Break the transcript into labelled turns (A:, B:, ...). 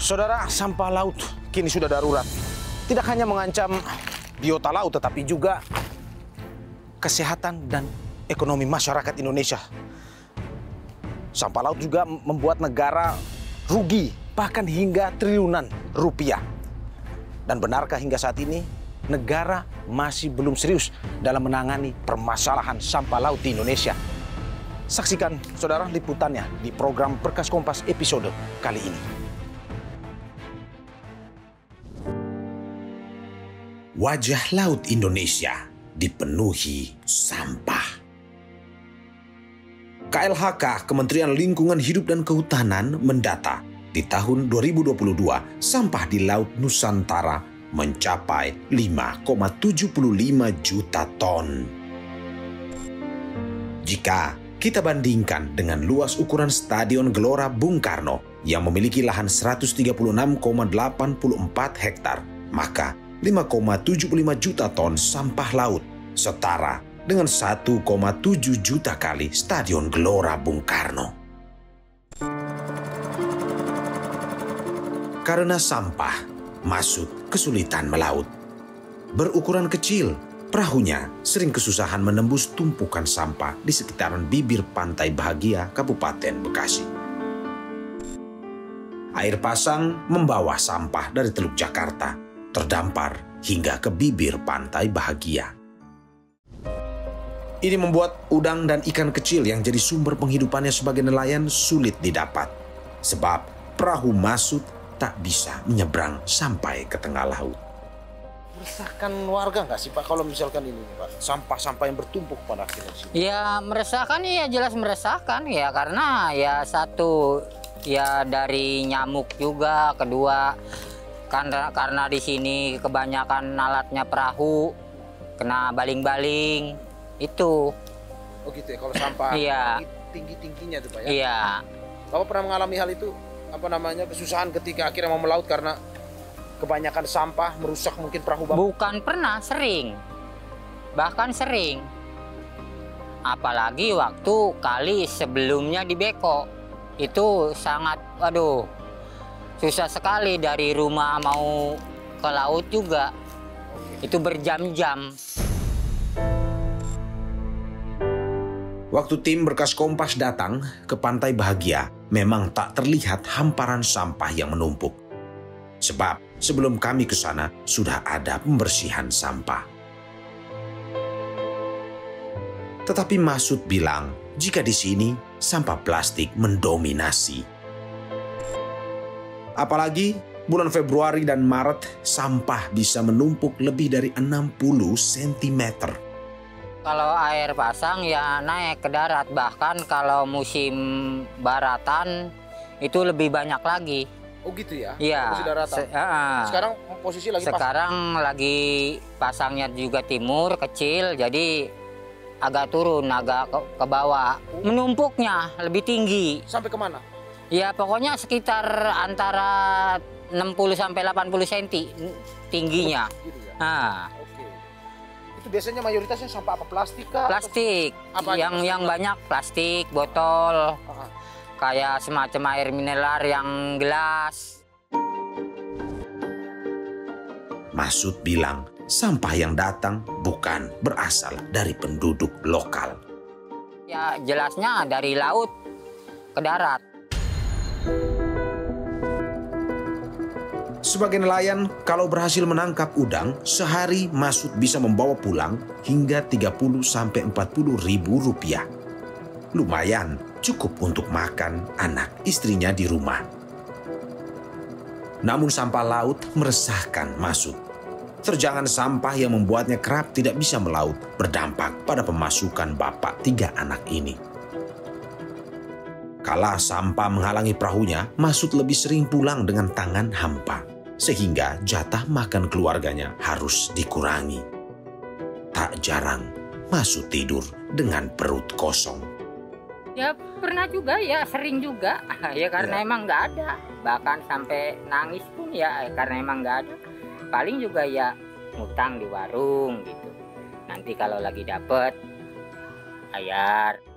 A: Saudara, sampah laut kini sudah darurat. Tidak hanya mengancam biota laut, tetapi juga kesehatan dan ekonomi masyarakat Indonesia. Sampah laut juga membuat negara rugi, bahkan hingga triliunan rupiah. Dan benarkah hingga saat ini negara masih belum serius dalam menangani permasalahan sampah laut di Indonesia? Saksikan, saudara, liputannya di program Berkas Kompas episode kali ini. Wajah laut Indonesia dipenuhi sampah. KLHK, Kementerian Lingkungan Hidup dan Kehutanan, mendata di tahun 2022 sampah di Laut Nusantara mencapai 5,75 juta ton. Jika kita bandingkan dengan luas ukuran Stadion Gelora Bung Karno yang memiliki lahan 136,84 hektar, maka 5,75 juta ton sampah laut setara dengan 1,7 juta kali Stadion Gelora Bung Karno. Karena sampah, Masud kesulitan melaut. Berukuran kecil, perahunya sering kesusahan menembus tumpukan sampah di sekitaran bibir Pantai Bahagia, Kabupaten Bekasi. Air pasang membawa sampah dari Teluk Jakarta, terdampar hingga ke bibir Pantai Bahagia. Ini membuat udang dan ikan kecil yang jadi sumber penghidupannya sebagai nelayan sulit didapat. Sebab perahu Masud tak bisa menyeberang sampai ke tengah laut. Meresahkan warga nggak sih Pak kalau misalkan ini Pak? Sampah-sampah yang bertumpuk pada akhirnya sini.
B: Ya meresahkan, ya jelas meresahkan ya, karena ya satu ya dari nyamuk juga, kedua karena di sini kebanyakan alatnya perahu kena baling-baling itu.
A: Oh gitu ya, kalau sampah
B: iya.
A: tinggi-tingginya tuh Pak ya?
B: Iya.
A: Bapak pernah mengalami hal itu, kesusahan ketika akhirnya mau melaut karena kebanyakan sampah merusak mungkin perahu Bapak?
B: Bukan pernah, sering. Bahkan sering. Apalagi waktu kali sebelumnya di Beko. Itu sangat, susah sekali dari rumah mau ke laut juga. Itu berjam-jam.
A: Waktu tim Berkas Kompas datang ke Pantai Bahagia, memang tak terlihat hamparan sampah yang menumpuk. Sebab sebelum kami ke sana sudah ada pembersihan sampah. Tetapi Masud bilang, jika di sini sampah plastik mendominasi. Apalagi bulan Februari dan Maret, sampah bisa menumpuk lebih dari 60 cm.
B: Kalau air pasang ya naik ke darat, bahkan kalau musim baratan itu lebih banyak lagi.
A: Oh gitu ya?
B: Iya.
A: Sekarang posisi lagi
B: sekarang lagi pasangnya juga timur, kecil, jadi agak turun, agak ke bawah. Menumpuknya lebih tinggi.
A: Sampai kemana?
B: Ya pokoknya sekitar antara 60 sampai 80 cm tingginya.
A: Oh, gitu ya? Oke. Itu biasanya mayoritasnya sampah apa? Plastik kah?
B: Plastik. Yang banyak plastik, botol. Kayak semacam air mineral yang gelas.
A: Masud bilang sampah yang datang bukan berasal dari penduduk lokal.
B: Ya jelasnya dari laut ke darat.
A: Sebagai nelayan, kalau berhasil menangkap udang, sehari Masud bisa membawa pulang hingga 30 sampai 40 ribu rupiah. Lumayan, cukup untuk makan anak istrinya di rumah. Namun sampah laut meresahkan Masud. Terjangan sampah yang membuatnya kerap tidak bisa melaut berdampak pada pemasukan bapak 3 anak ini. Kala sampah menghalangi perahunya, Masud lebih sering pulang dengan tangan hampa, sehingga jatah makan keluarganya harus dikurangi. Tak jarang, Masud tidur dengan perut kosong.
B: Ya pernah juga, ya sering juga. Ya karena emang nggak ada. Bahkan sampai nangis pun ya karena emang nggak ada. Paling juga ya ngutang di warung gitu. Nanti kalau lagi dapet, bayar.